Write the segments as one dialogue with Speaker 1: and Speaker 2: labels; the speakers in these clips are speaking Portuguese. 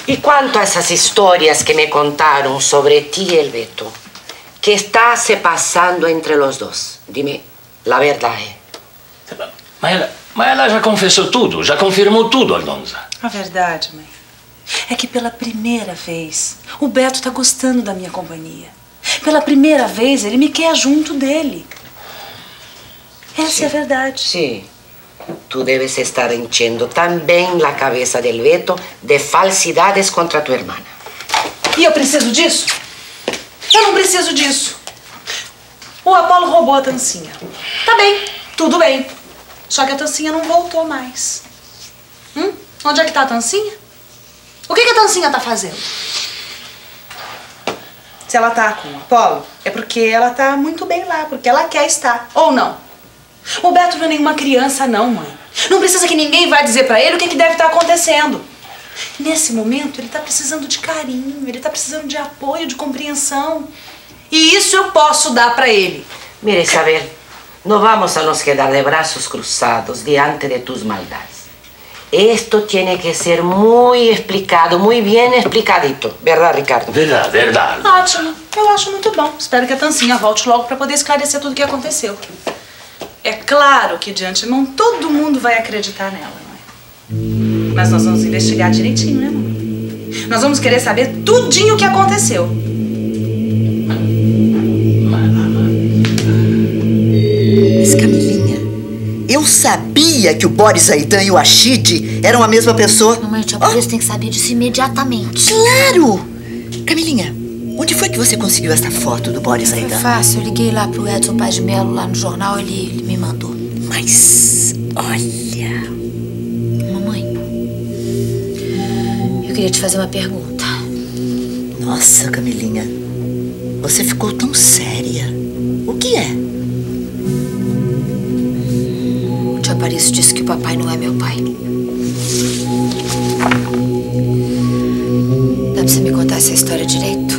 Speaker 1: Y cuanto a esas historias que me contaron sobre ti y el Beto, ¿qué está se pasando entre los dos? Dime la verdad.
Speaker 2: Mas ela já confessou tudo, já confirmou tudo, Aldonza.
Speaker 3: A verdade, mãe, é que pela primeira vez o Beto tá gostando da minha companhia. Pela primeira vez ele me quer junto dele. Essa é a verdade.
Speaker 1: Sí. Tú debes estar enchendo también la cabeza del Beto de falsidades contra tu hermana.
Speaker 3: E eu preciso disso? Eu não preciso disso. O Apolo roubou a Tancinha. Tá bem, tudo bem. Só que a Tancinha não voltou mais. Onde é que tá a Tancinha? O que a Tancinha tá fazendo? Se ela tá com o Apolo, é porque ela tá muito bem lá, porque ela quer estar, ou não. O Beto não é nenhuma criança, não, mãe. Não precisa que ninguém vá dizer pra ele o que deve estar acontecendo. Nesse momento, ele tá precisando de carinho, ele tá precisando de apoio, de compreensão. E isso eu posso dar pra ele.
Speaker 1: Mire, Isabel, no vamos a nos quedar de brazos cruzados diante de tus maldades. Esto tiene que ser muy explicado, muy bien explicadito. ¿Verdad, Ricardo?
Speaker 2: Verdade, verdade.
Speaker 3: Ótimo. Eu acho muito bom. Espero que a Tancinha volte logo pra poder esclarecer tudo o que aconteceu. É claro que de antemão todo mundo vai acreditar nela, não é? Mas nós vamos investigar direitinho, né, mamãe? Nós vamos querer saber tudinho o que aconteceu.
Speaker 4: Mas, Camilinha, eu sabia que o Boris Zaidan e o Rachid eram a mesma pessoa.
Speaker 5: Mamãe, o tia Polícia tem que saber disso imediatamente.
Speaker 4: Claro! Camilinha, onde foi que você conseguiu essa foto do Boris Zaidan?
Speaker 5: Foi fácil, eu liguei lá pro Edson Paz de Melo, lá no jornal, ele me mandou.
Speaker 4: Mas, olha...
Speaker 5: Mamãe, eu queria te fazer uma pergunta.
Speaker 4: Nossa, Camilinha, você ficou tão séria. O que é?
Speaker 5: O tio Aparício disse que o papai não é meu pai. Dá pra você me contar essa história direito?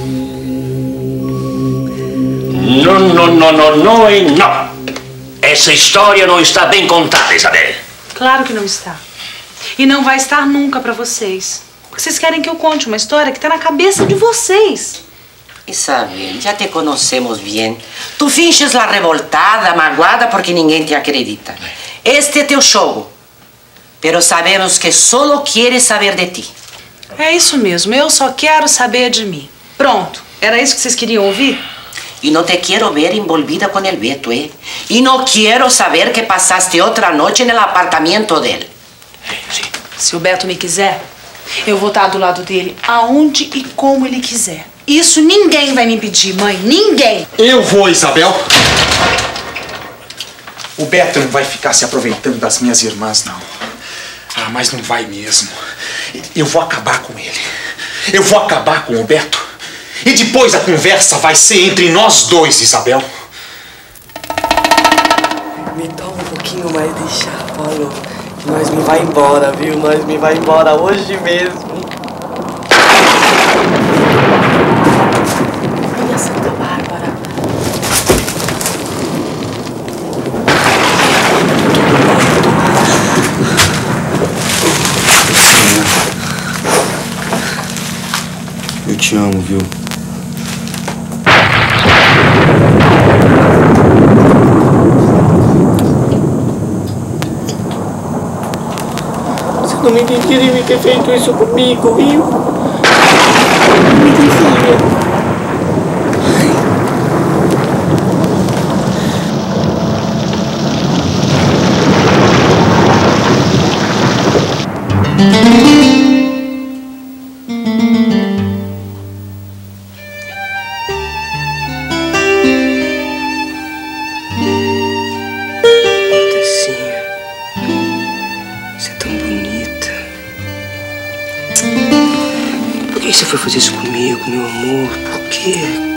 Speaker 2: Não e não. Essa história não está bem contada, Isabel.
Speaker 3: Claro que não está. E não vai estar nunca pra vocês. Porque vocês querem que eu conte uma história que tá na cabeça de vocês.
Speaker 1: Isabel, ya te conocemos bien. Tú finges la revoltada, magoada, porque ninguém te acredita. Este é teu show. Pero sabemos que solo quieres saber de ti.
Speaker 3: É isso mesmo, eu só quero saber de mim. Pronto, era isso que vocês queriam ouvir?
Speaker 1: Y no te quiero ver envolvida con el Beto, ¿eh? Y no quiero saber que pasaste otra noche en el apartamento de él.
Speaker 2: Sim.
Speaker 3: Se o Beto me quiser, eu vou estar do lado dele aonde e como ele quiser. Isso ninguém vai me impedir, mãe. Ninguém.
Speaker 6: Eu vou, Isabel. O Beto não vai ficar se aproveitando das minhas irmãs, não. Ah, mas não vai mesmo. Eu vou acabar com ele. Eu vou acabar com o Beto. E depois a conversa vai ser entre nós dois, Isabel.
Speaker 7: Me dá um pouquinho mais de chá, Paulo. Que nós me vai embora, viu? Nós me vai embora hoje mesmo. Olha, Santa Bárbara.
Speaker 8: Eu te amo, viu?
Speaker 7: Não me entenderia ter feito isso comigo, viu? Não me entenderia.
Speaker 8: Por que você foi fazer isso comigo, meu amor? Por quê?